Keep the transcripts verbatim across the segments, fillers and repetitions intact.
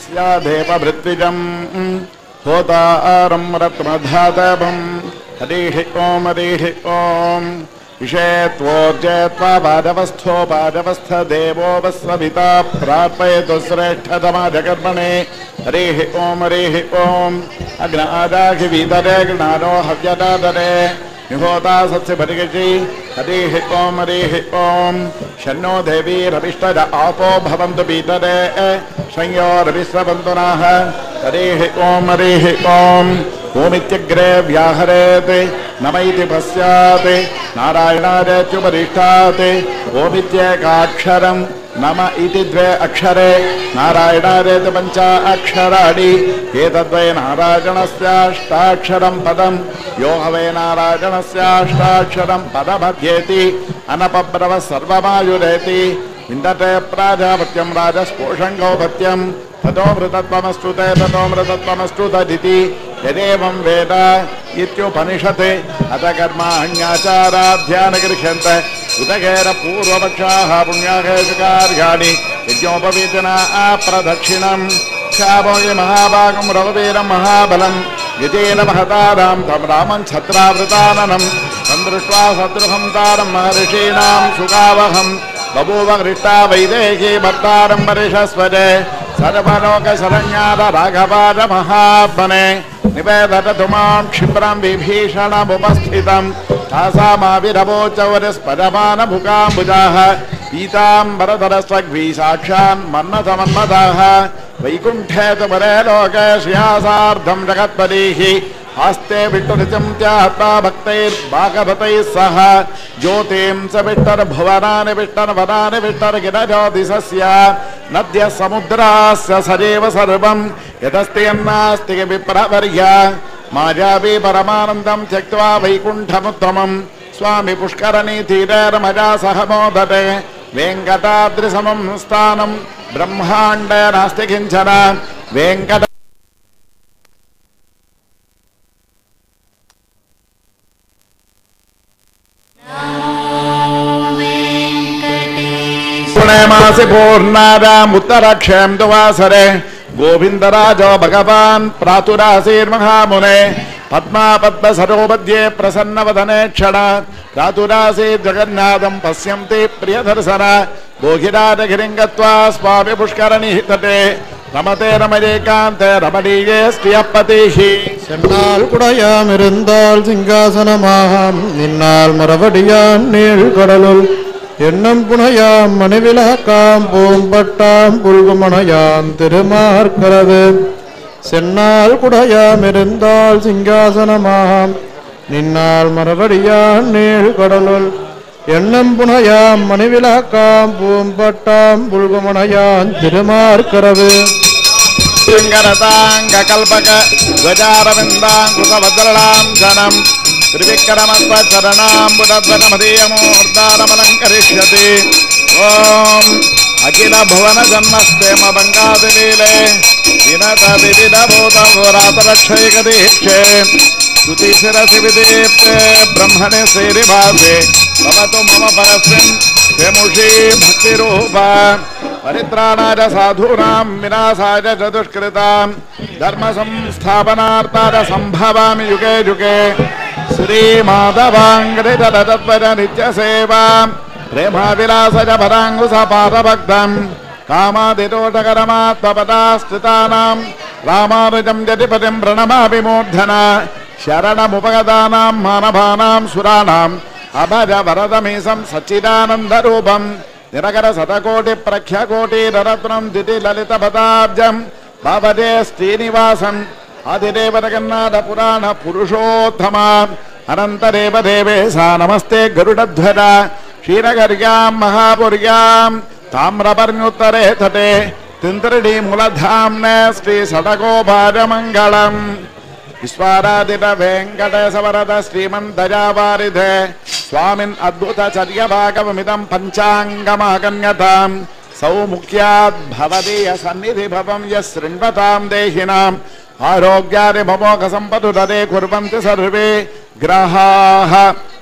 स्यादेव भृत्विजं होतारं रत्नधातवं हरिः ओं हरिः ओं विषेत्वोर्जेत्वा पादवस्थो पादवस्थदेवो वस्वभिता प्रापयतु श्रेष्ठतमाजकर्मणे हरिः ओं हरिः ओं अग्नादाहि वीतरे गृणानो हव्यदादरे निहोता सत्स्यपरिगति हरिः ओं हरिः ओं शन्नो देवीरभिष्टद आपो भवन्तु पीतरे संयोरभिस्रवन्तु नः हरिः ओं हरिः ओं ओमित्यग्रे व्याहरेत् नम इति पश्यात् नारायणादेत्युपरिष्टात् ओमित्येकाक्षरं नम इति द्वे अक्षरे नारायणादेति पञ्च अक्षराणि एतद्वै नारायणस्याष्टाक्षरं पदं यो हवै नारायणस्याष्टाक्षरं पदमध्येति अनपब्रव सर्वमायुरेति विन्दते प्राजापत्यं राजस्पोषं गौपत्यं ततो मृतत्वमस्तु ते ततो मृतत्वमस्तु तदिति यदेवं वेद इत्युपनिषत् अथ कर्माण्याचाराध्यानगृह्यन्ते उदगेर पूर्वपक्षाः पुण्याकेषु कार्याणि यज्ञोपवीतना अप्रदक्षिणं श्यामोहि महाभागं रघुवीरं महाबलं विजयेन महतारां तं रामं छत्रावृताननं तं दृष्ट्वा शत्रुहं तारं महर्षीणां सुखावहं बभूव हृष्टा वैदेही भर्तारं परिषस्वरे सर्वलोकशरण्याद राघवाद महात्मने निवेदतु मां क्षिप्रं विभीषणमुपस्थितं तासामाविरवोचवरस्पदमानभुकाम्बुजाः पीताम्बरधरस्वग्वी साक्षान् मन्मथमन्मथाः वैकुण्ठे तु परे लोके श्रियासार्धं जगत्पतिः आस्ते विष्णुरिचं त्यात्मा भक्तैर्भागवतैः सह ज्योतिं स विष्टर्भुवनानि विष्टर्वनानि विष्टर्गिरज्योतिषस्य नद्यः समुद्रास्य सदैव सर्वं यदस्ति यन्नास्ति विप्रवर्य मायावी परमानन्दं त्यक्त्वा वैकुण्ठमुत्तमं स्वामी पुष्करणी तीरे रमजा सह मोदते वेङ्कटाद्रिसमं स्थानं ब्रह्माण्डे नास्ति किञ्चन वेङ्कट मासि पूर्णाराम उत्तराक्षं दुवासरे गोविंदराजो भगवान् प्रातुरासीर्महामुने पद्मापद्म सरोमध्ये प्रसन्नवदने क्षण प्रातुरासीत् जगन्नाथं पश्यन्ति प्रियदर्शन भोगिराजगिरिं गत्वा स्वामि पुष्करणी तटे रमते रमजेकान्ते रमणीये स्त्रियपतिः சென்னால் குடையாம் இருந்தால் சிங்காசனமாம் நின்னால் மரவடியான் நீள் கடலுள் எண்ணம் புனையாம் மணிவிளக்காம் பூம்பட்டாம் புல்குமணையான் திருமார்கரவு சென்னால் குடையாம் இருந்தால் சிங்காசனமாம் நின்னால் மரவடியான் நீள் கடலுள் எண்ணம் புனையாம் மணிவிளக்காம் பூம்பட்டாம் புல்குமணையான் திருமார்கரவு கல்பக கஜாரவிந்தாங்குசவத்ரளாம் ஜனம் त्रिविक्रमस्वचरणाम्बुदध्वजमदीयमूर्धारमलङ्करिष्यति ॐ अखिल भुवन जन्मस्तेम बङ्गादिलीले विनत विदिदभूतभूरातरक्षैकदीक्षे स्तुतिशिरसि विदीप्ते ब्रह्मणे श्रीनिवासे भवतु मम परस्मिन् हेमुषी भक्तिरूपा परित्राणाय साधूनां विनाशाय च दुष्कृतां धर्म संस्थापनार्थाय संभवामि युगे युगे श्रीमाधवाङ्घ्रितत्पर नित्यसेवा प्रेमाविलासज पराङ्कुशपादभक्तं कामादिरोधकरमात्मपदास्थितानां रामानुजं जटिपतिं प्रणमामि मूर्धना शरणमुपगतानां मानवानां सुराणाम् अभज वरदमीशं सच्चिदानन्दरूपं निरकर शतकोटि प्रख्यकोटि रत्नं दिति ललितपदाब्जं भवते श्रीनिवासम् आदिदेव जगन्नाथ पुराण पुरुषोत्तम अनंतदेव देवेशा नमस्ते गरुडध्वज क्षीरगर्यां महापुर्यां ताम्रपर्ण्युत्तरे तटे तिन्त्रिणी मूलधाम्ने श्री षडगोपारमङ्गलम् विश्वाराधित वेङ्कटेशवरद श्रीमन्तजावारिधे स्वामिन् अद्भुतचर्यभागवमिदं पञ्चाङ्गमागण्यतां सौमुख्यात् भवदीय सन्निधिभवं यः शृण्वतां देहिनां आरोग्यानि ममोघ सम्पदुदरे कुर्वन्ति सर्वे ग्रहाः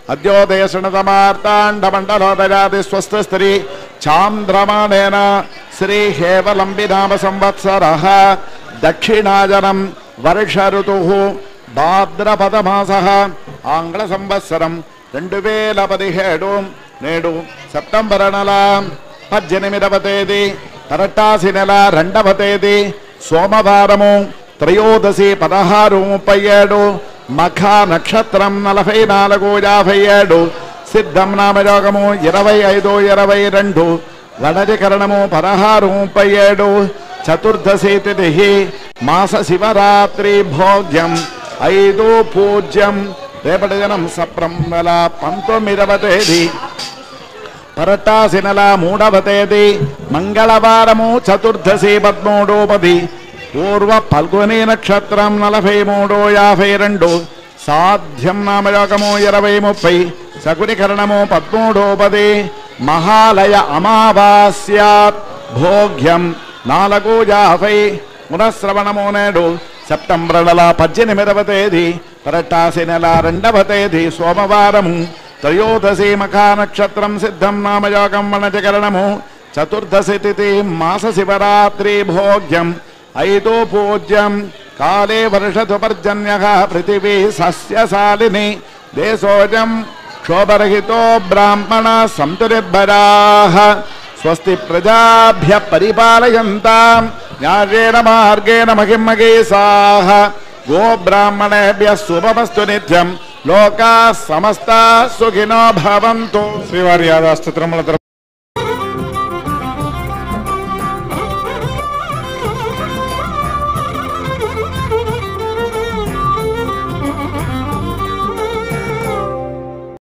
अद्योदय शृणुतमार्ताण्डमण्डलोदयादि स्वस्थस्त्री चान्द्रमाणेन శ్రీహేవలంబినామ సంవత్సరః దక్షిణాయనం వర్ష ఋతుః భాద్రపదమాసః ఆంగ్ల సంవత్సరం రెండు వేల పదిహేడు నేడు సెప్టెంబర్ నెల పద్దెనిమిదవ తేదీ కరటాసి నెల రెండవ తేదీ సోమవారము త్రయోదశి పదహారు ముప్పై ఏడు మఖ నక్షత్రం నలభై నాలుగు యాభై ఏడు సిద్ధం నామయోగము ఇరవై ఐదు ఇరవై రెండు వనధికరణము పదహారు ముప్పై ఏడు చతుర్దశి తిథి మాస శివరాత్రి భోగ్యం ఐదు పూజ్యం రేపటి దినం సప్రం నెల పంతొమ్మిదవ తేదీ పరటాసి నెల మూడవ తేదీ మంగళవారము చతుర్దశి పద్మూడోపది పూర్వ పల్గొని నక్షత్రం నలభై మూడు యాభై రెండు సాధ్యం నామయోగము ఇరవై ముప్పై శకునికరణము పద్మూడోపది మహాలయ అమావాస్యాత్ భోగ్యం నాలుగు యాభై పునఃశ్రవణము నేడు సెప్టెంబర్ నెల పద్దెనిమిదవ తేదీ పరటాసి నెల రెండవ తేదీ సోమవారము త్రయోదశి మఖా నక్షత్రం సిద్ధం నామయోగం వనజకరణము చతుర్దశి తిథి మాస శివరాత్రి భోగ్యం ఐదో పూజ్యం కాలే వర్షతు పర్జన్యః పృథివీ సస్యశాలిని దేశోజం క్షోభరహితో బ్రాహ్మణ సంతు నిర్భరాః స్వస్తి ప్రజాభ్య పరిపాలయంతాం న్యాయేన మార్గేణ మహిమగీసాః గో బ్రాహ్మణేభ్యః శుభమస్తు నిత్యం లోకాః సమస్తాః సుఖినో భవంతు. శ్రీవారి యాదాస్తు తిరుమల